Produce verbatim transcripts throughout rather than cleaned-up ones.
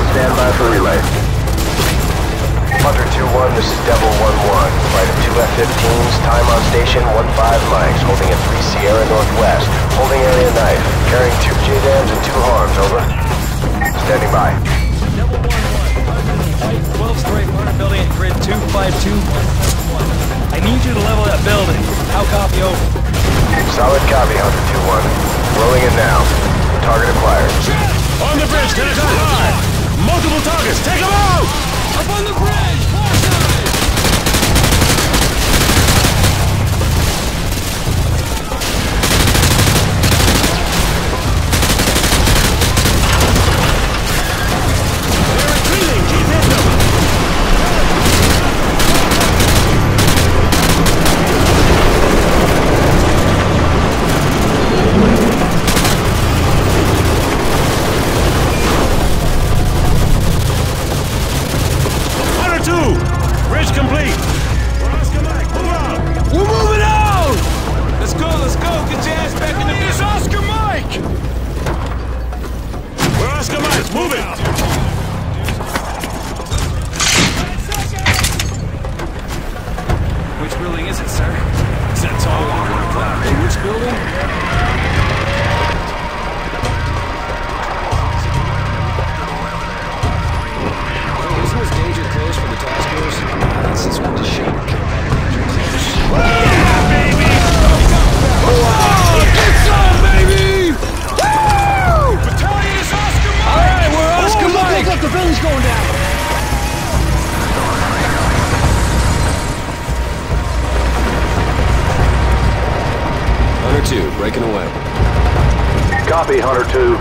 Stand by for relay. Hunter two one, this is Devil one one. Flight of two F fifteens, time on station one five mics, holding at three Sierra Northwest. Holding area knife, carrying two J DAMs and two harms, over. Standing by. Devil one one, twelve story apartment building at grid two five two one. I need you to level that building. How copy, over? Solid copy, Hunter two one. Rolling in now. Target acquired. On the bridge, ten o'clock high! Multiple targets, take them out! Up on the bridge! Far side! They're retreating, keep hitting them! Bridge complete! We're Oscar Mike, move out! We're moving out! Let's go, let's go! Get your ass back in the... It's Oscar Mike! We're Oscar Mike, move it! Which building is it, sir? Is that tall one on the clock? Hey, which building? Isn't this danger close for the task force? That's this one to shoot. Yeah, baby! Whoa! Get some, baby! Woo! Battalion is Oscar Mike! Alright, we're Oscar Oh, look, Mike! look, look, the building's going down! Hunter two, breaking away. Copy, Hunter two.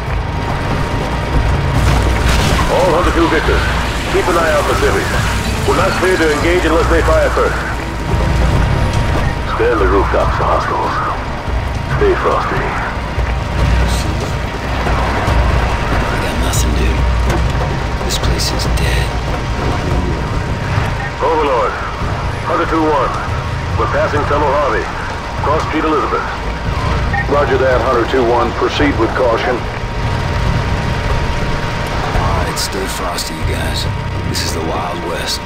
All Hunter two victors. Keep an eye out for civvies. We're not clear to engage unless they fire first. Scan the rooftops for hostiles. Stay frosty. I got nothing, dude. This place is dead. Overlord. Hunter two one. We're passing Tunnel Harvey. Cross Street Elizabeth. Roger that, Hunter two one. Proceed with caution. Alright, stay frosty, you guys. This is the Wild West.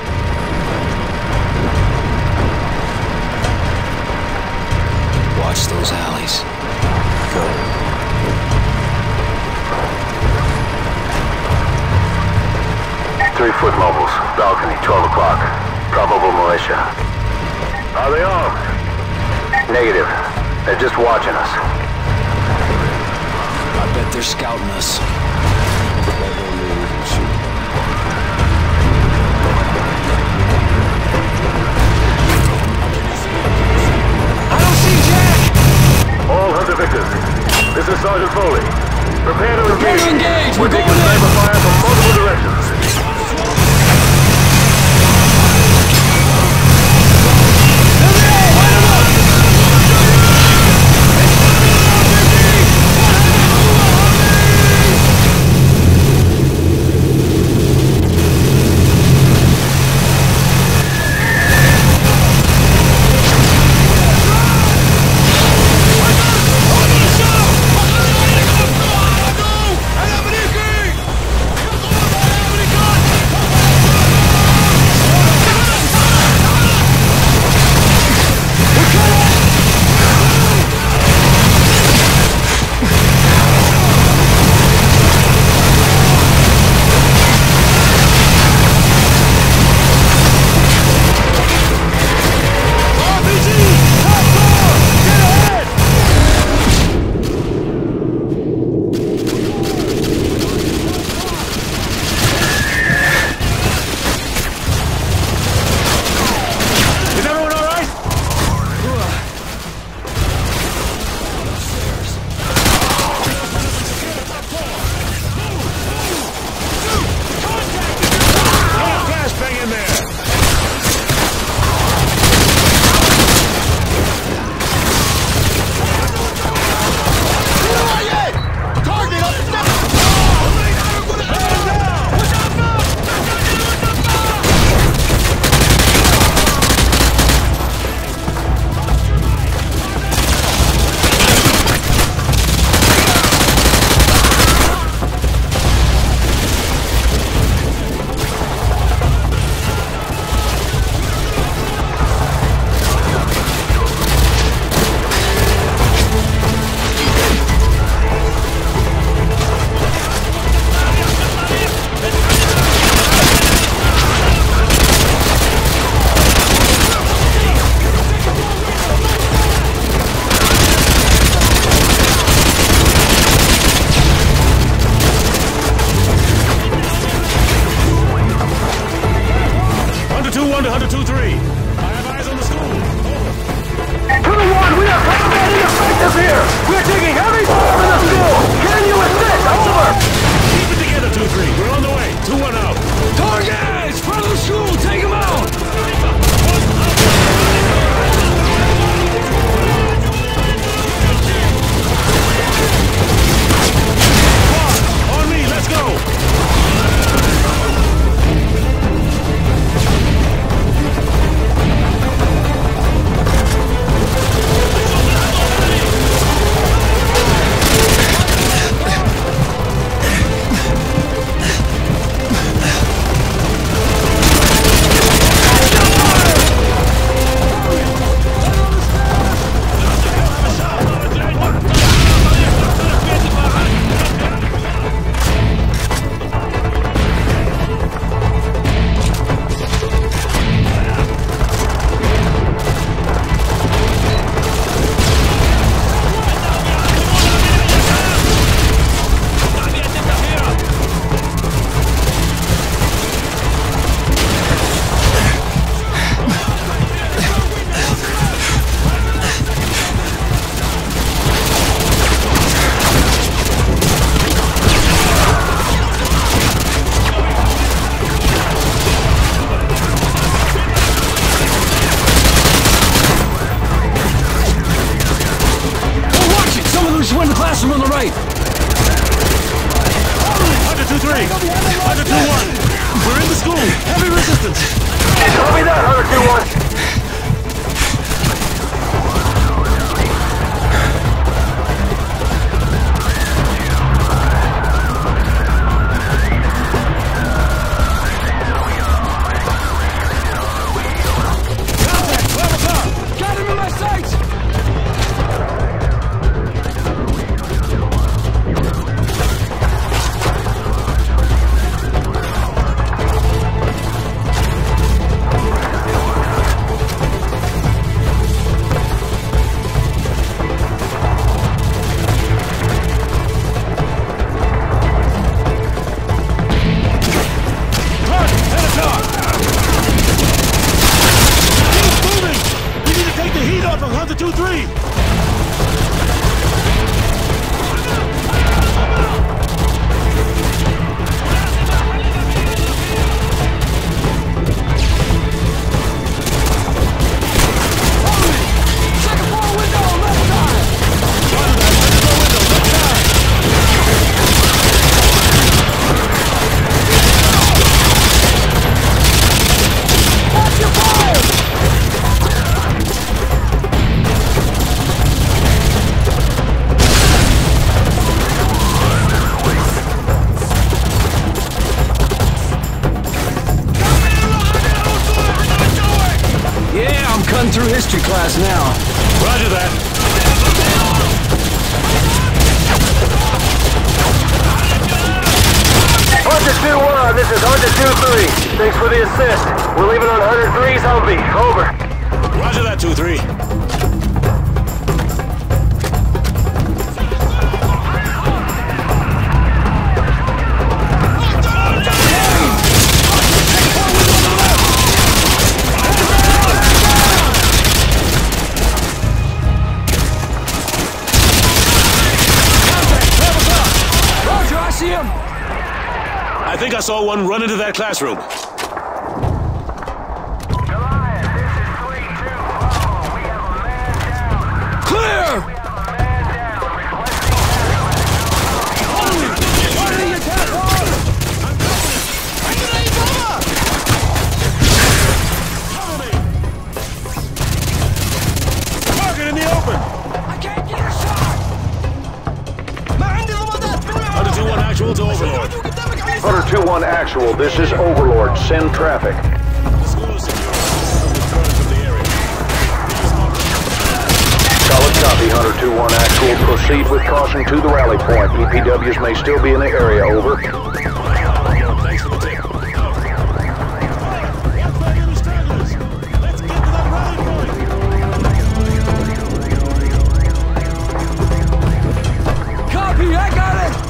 Watch those alleys. Go. Three-foot mobiles. Balcony, twelve o'clock. Probable militia. Are they armed? Negative. They're just watching us. I bet they're scouting us. I don't see Jack! All Hunter victors. This is Sergeant Foley. Prepare to engage. Prepare to engage. We're We're taking going in. sniper fire from multiple directions. to Hunter two three. I have eyes on the school. Over. two one, we are combat ineffective here! We're taking heavy fire from the school! Can you assist? Over! Keep it together, two three. We're on the way. two one out. Targets! Front of the school! Take them out! On me, let's go! On the right! Hunter two three! Hunter two one! We're in the school! Heavy resistance! Copy that, Hunter two one! Got him in my sights! Hunter two three! Through history class now. Roger that. Hunter two one, this is Hunter two three. Thanks for the assist. We're leaving on Hunter three's Humvee. Over. Roger that, two three. I think I saw one run into that classroom. Goliath, this is three two. Oh, we have a man down. Clear! We have a man down. Requesting Why did he attack hard? Target in the open! I can't get a shot! Hunter two one actual to Overlord. Hunter two one actual, this is Overlord. Send traffic. The school is secure. Return from the area. Solid copy, Hunter two one actual. Proceed with caution to the rally point. E P Ws may still be in the area, over. Thanks for the tip. Let's back in the stragglers. Let's get to that rally point. Copy, I got it!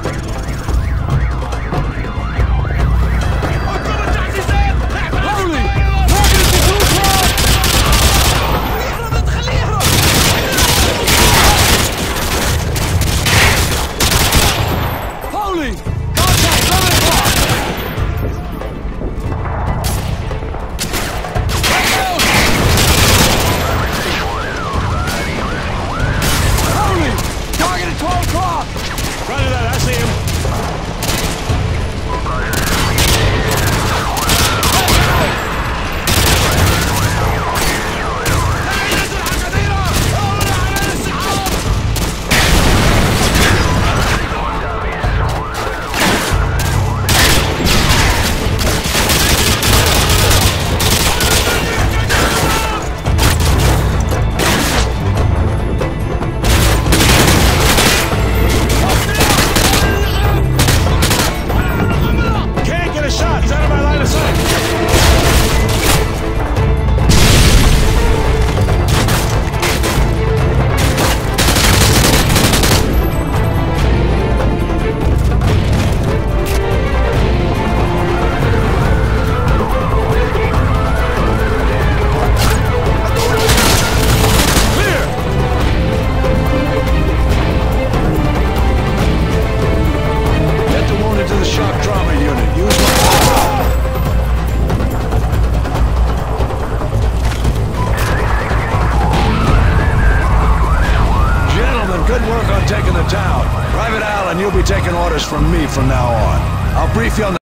Holy! Target is if y'all know.